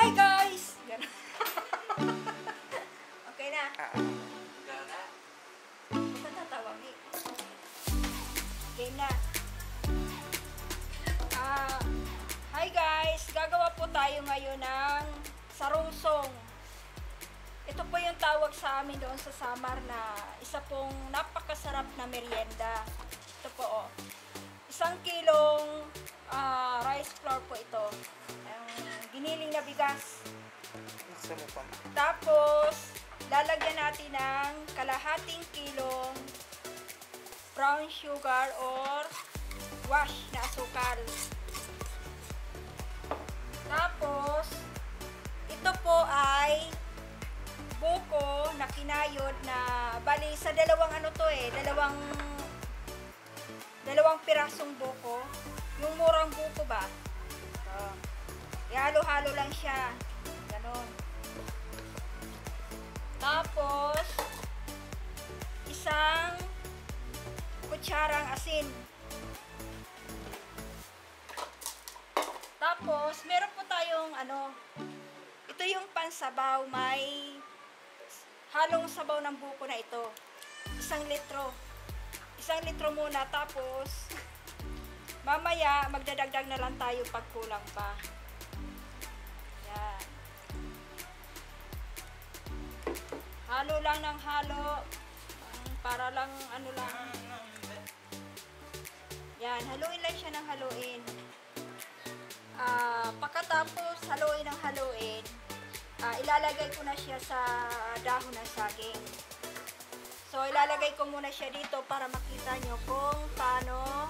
Hi guys! Okay na? Huwag ka tatawagin. Game na. Hi guys! Gagawa po tayo ngayon ng sarungsong. Ito po yung tawag sa amin doon sa Samar na isa pong napakasarap na merienda. Ito po oh. 1 kilong rice flour po ito. Giniling na bigas. Tapos, lalagyan natin ng kalahating kilong brown sugar or wash na asukal. Tapos, ito po ay buko na kinayod na bali sa dalawang ano to eh, dalawang pirasong buko. Yung murang buko ba? Ihalo-halo lang siya. Ganon. Tapos, isang kutsarang asin. Tapos, meron po tayong ano, ito yung pansabaw, may halong sabaw ng buko na ito. 1 litro. 1 litro muna, tapos mamaya magdadagdag na lang tayo pag kulang pa. Yan. Halo lang ng halo. Para lang ano lang. Yan, haluin lang siya ng haluin. Pagkatapos haluin ng haluin, ilalagay ko na siya sa dahon ng saging. So, ilalagay ko muna siya dito para makita nyo kung paano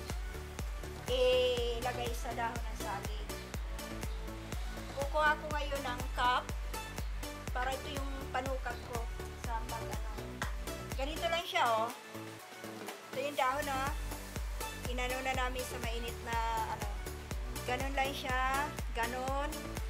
ilagay sa dahon ng saging. Kukuha ko ngayon ng cup para ito yung panukat ko sa pag-ano. Ganito lang siya, oh. Ito yung dahon, oh. Inano na namin sa mainit na, ano. Ganon lang siya. Ganon.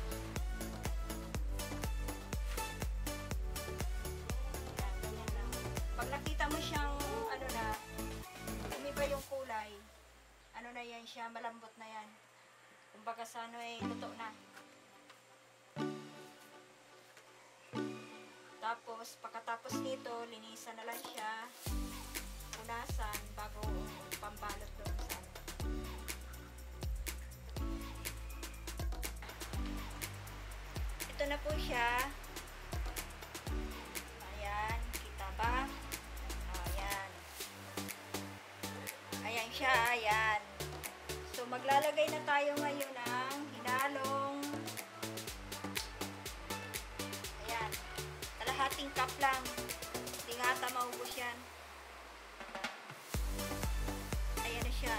Pag nakita mo siyang ano na, umiba yung kulay, ano na yan siya, malambot na yan. Kumbaga sa ano eh, luto na. Tapos, pagkatapos nito, linisan na lang siya, punasan, bago pambalot doon sa ano. Ito na po siya. Ayan, kita ba? Ayan siya, ayan. So, maglalagay na tayo ngayon ng hinalong. Ayan. Kalahating cup lang. Hindi nga ata maubos yan. Ayan na siya.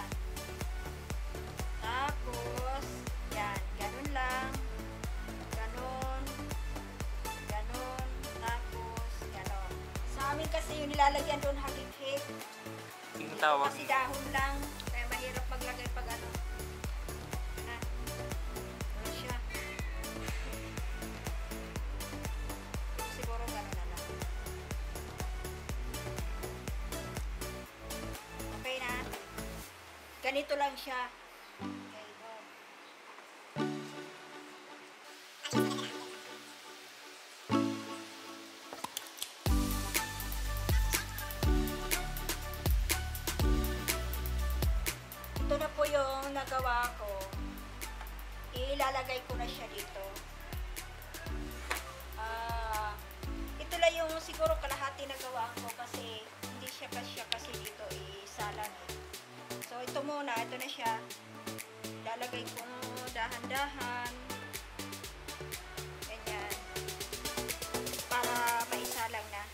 Tapos, yan. Ganun lang. Ganon. Ganon. Tapos, ganon. Sa amin kasi yung nilalagyan doon hagik-hik. Yung tawag. Kasi dahon lang, kaya mahirap maglagay pag ano. Na. Ano siya. Siguro gano'n na lang. Okay na. Ganito lang siya. Okay, go. Ito na po yung nagawa ko. Ilalagay ko na siya dito. Ito lang yung siguro kalahati na gawaan ko kasi hindi siya kasi dito isalan eh. So ito muna, ito na siya. Ilalagay ko dahan-dahan. Ganyan. Para maisalang na.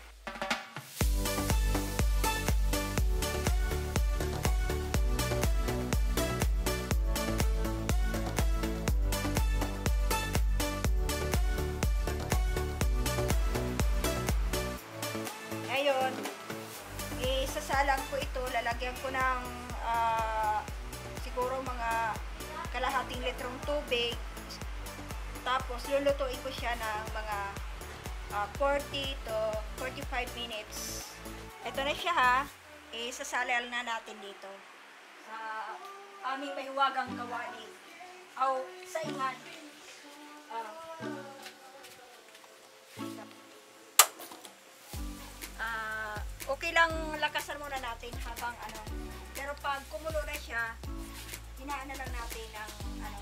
Ngayon, isasalang ko ito, lalagyan ko ng siguro mga kalahating litrong tubig. Tapos, lulutuin ko siya ng mga 40 to 45 minutes. Ito na siya ha. Isasalal na natin dito. Sa aming mahiwagang kawali. Aw, sa ingan. Okay lang lakasan muna natin habang ano. Pero pag kumulo na siya, hinaan na lang natin ng ano.